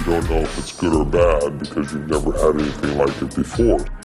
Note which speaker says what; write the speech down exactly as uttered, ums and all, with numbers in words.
Speaker 1: don't know if it's good or bad because you've never had anything like it before.